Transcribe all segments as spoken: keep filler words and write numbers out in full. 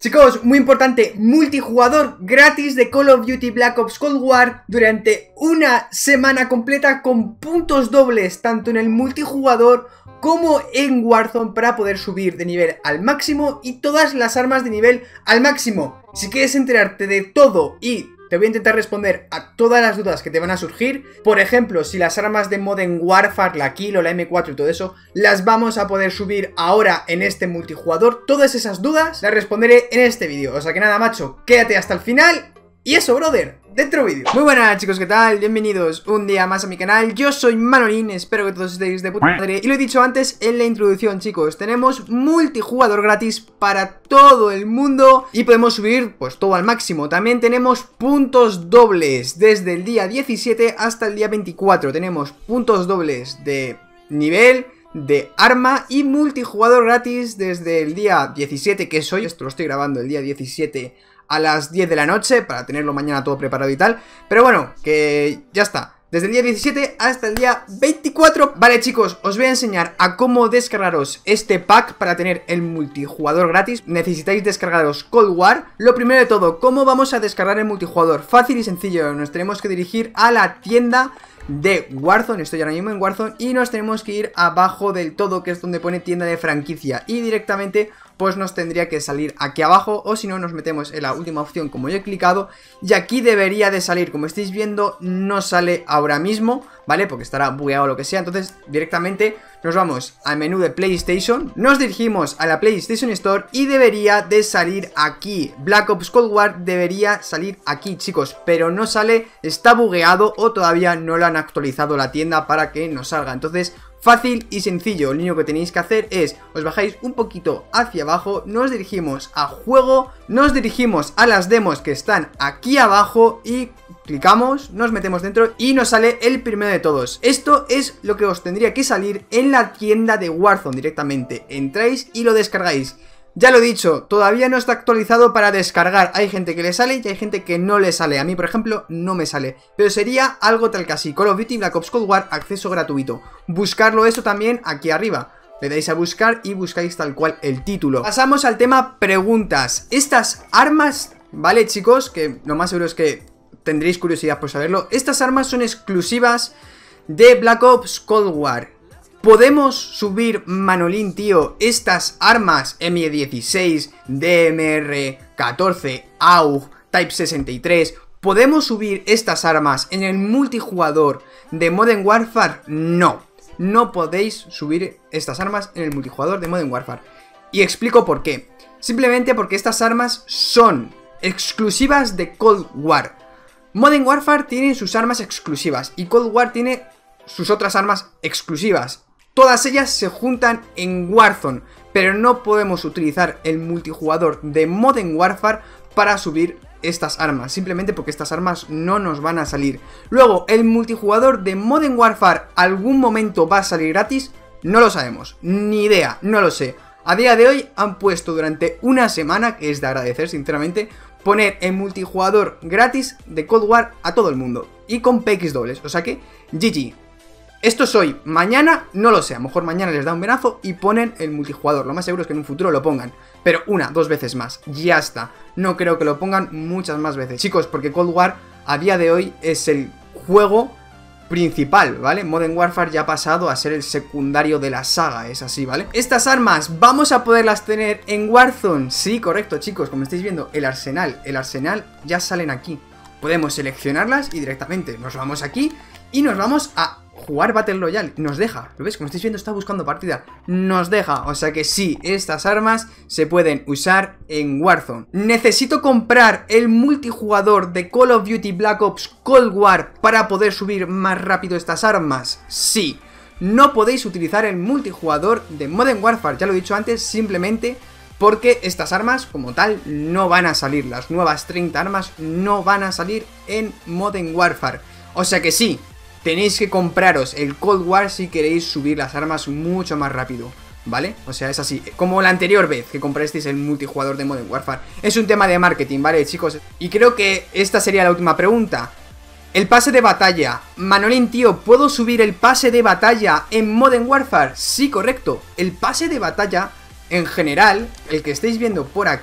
Chicos, muy importante, multijugador gratis de Call of Duty Black Ops Cold War durante una semana completa con puntos dobles, tanto en el multijugador como en Warzone, para poder subir de nivel al máximo y todas las armas de nivel al máximo. Si quieres enterarte de todo y te voy a intentar responder a todas las dudas que te van a surgir, por ejemplo, si las armas de Modern Warfare, la Kill o la eme cuatro y todo eso, las vamos a poder subir ahora en este multijugador, todas esas dudas las responderé en este vídeo. O sea que nada, macho, quédate hasta el final. Y eso, brother, dentro vídeo. Muy buenas, chicos, ¿qué tal? Bienvenidos un día más a mi canal. Yo soy Manolín, espero que todos estéis de puta madre. Y lo he dicho antes en la introducción, chicos, tenemos multijugador gratis para todo el mundo y podemos subir pues todo al máximo. También tenemos puntos dobles desde el día diecisiete hasta el día veinticuatro. Tenemos puntos dobles de nivel, de arma y multijugador gratis desde el día diecisiete, que es hoy. Esto lo estoy grabando el día diecisiete a las diez de la noche para tenerlo mañana todo preparado y tal. Pero bueno, que ya está. Desde el día diecisiete hasta el día veinticuatro. Vale, chicos, os voy a enseñar a cómo descargaros este pack para tener el multijugador gratis. Necesitáis descargaros Cold War. Lo primero de todo, ¿cómo vamos a descargar el multijugador? Fácil y sencillo. Nos tenemos que dirigir a la tienda de Warzone. Estoy ahora mismo en Warzone y nos tenemos que ir abajo del todo, que es donde pone tienda de franquicia, y directamente pues nos tendría que salir aquí abajo, o si no nos metemos en la última opción como yo he clicado, y aquí debería de salir. Como estáis viendo, no sale ahora mismo, ¿vale? Porque estará bugueado o lo que sea. Entonces directamente nos vamos al menú de PlayStation, nos dirigimos a la PlayStation Store y debería de salir aquí. Black Ops Cold War debería salir aquí, chicos, pero no sale, está bugueado o todavía no lo han actualizado la tienda para que nos salga. Entonces, fácil y sencillo, lo único que tenéis que hacer es, os bajáis un poquito hacia abajo, nos dirigimos a juego, nos dirigimos a las demos que están aquí abajo y clicamos, nos metemos dentro y nos sale el primero de todos. Esto es lo que os tendría que salir en la tienda de Warzone directamente. Entráis y lo descargáis. Ya lo he dicho, todavía no está actualizado para descargar. Hay gente que le sale y hay gente que no le sale. A mí, por ejemplo, no me sale. Pero sería algo tal que así: Call of Duty Black Ops Cold War, acceso gratuito. Buscarlo eso también aquí arriba. Le dais a buscar y buscáis tal cual el título. Pasamos al tema preguntas. Estas armas, ¿vale, chicos? Que lo más seguro es que tendréis curiosidad por saberlo. Estas armas son exclusivas de Black Ops Cold War. ¿Podemos subir, Manolín, tío, estas armas eme dieciséis, de eme erre catorce, A U G, Type sesenta y tres? ¿Podemos subir estas armas en el multijugador de Modern Warfare? No, no podéis subir estas armas en el multijugador de Modern Warfare. Y explico por qué. Simplemente porque estas armas son exclusivas de Cold War. Modern Warfare tiene sus armas exclusivas y Cold War tiene sus otras armas exclusivas. Todas ellas se juntan en Warzone, pero no podemos utilizar el multijugador de Modern Warfare para subir estas armas, simplemente porque estas armas no nos van a salir. Luego, ¿el multijugador de Modern Warfare algún momento va a salir gratis? No lo sabemos, ni idea, no lo sé. A día de hoy han puesto durante una semana, que es de agradecer sinceramente, poner el multijugador gratis de Cold War a todo el mundo y con pe equis dobles, o sea que G G. Esto es hoy, mañana no lo sé, a lo mejor mañana les da un venazo y ponen el multijugador. Lo más seguro es que en un futuro lo pongan, pero una, dos veces más, ya está. No creo que lo pongan muchas más veces, chicos, porque Cold War a día de hoy es el juego principal, ¿vale? Modern Warfare ya ha pasado a ser el secundario de la saga, es así, ¿vale? Estas armas, ¿vamos a poderlas tener en Warzone? Sí, correcto, chicos, como estáis viendo, el arsenal, el arsenal ya salen aquí. Podemos seleccionarlas y directamente nos vamos aquí y nos vamos a jugar Battle Royale. Nos deja, ¿lo ves? Como estáis viendo, está buscando partida. Nos deja, o sea que sí, estas armas se pueden usar en Warzone. ¿Necesito comprar el multijugador de Call of Duty Black Ops Cold War para poder subir más rápido estas armas? Sí. No podéis utilizar el multijugador de Modern Warfare, ya lo he dicho antes, simplemente porque estas armas como tal no van a salir. Las nuevas treinta armas no van a salir en Modern Warfare. O sea que sí, tenéis que compraros el Cold War si queréis subir las armas mucho más rápido, ¿vale? O sea, es así, como la anterior vez que comprasteis el multijugador de Modern Warfare. Es un tema de marketing, ¿vale, chicos? Y creo que esta sería la última pregunta. El pase de batalla. Manolín, tío, ¿puedo subir el pase de batalla en Modern Warfare? Sí, correcto. El pase de batalla, en general, el que estáis viendo por aquí,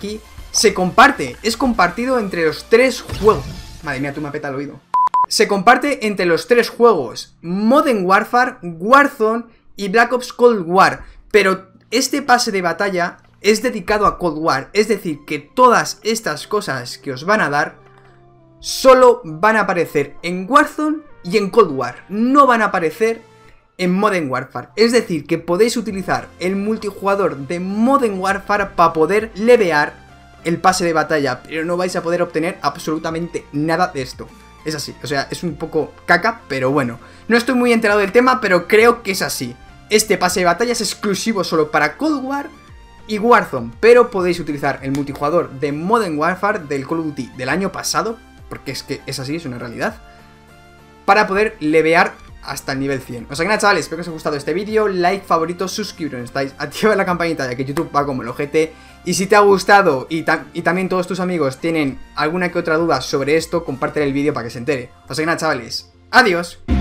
Se comparte, es compartido entre los tres juegos. Madre mía, tú me peta el oído. Se comparte entre los tres juegos, Modern Warfare, Warzone y Black Ops Cold War. Pero este pase de batalla es dedicado a Cold War, es decir, que todas estas cosas que os van a dar solo van a aparecer en Warzone y en Cold War. No van a aparecer en Modern Warfare. Es decir, que podéis utilizar el multijugador de Modern Warfare para poder levear el pase de batalla, pero no vais a poder obtener absolutamente nada de esto. Es así, o sea, es un poco caca, pero bueno. No estoy muy enterado del tema, pero creo que es así. Este pase de batalla es exclusivo solo para Cold War y Warzone, pero podéis utilizar el multijugador de Modern Warfare del Call of Duty del año pasado, porque es que es así, es una realidad, para poder levear hasta el nivel cien. O sea que nada, chavales, espero que os haya gustado este vídeo. Like, favorito, suscribiros, estáis, activa la campanita, ya que YouTube va como el ojete. Y si te ha gustado y, ta y también todos tus amigos tienen alguna que otra duda sobre esto, comparte el vídeo para que se entere. O sea que nada, chavales, adiós.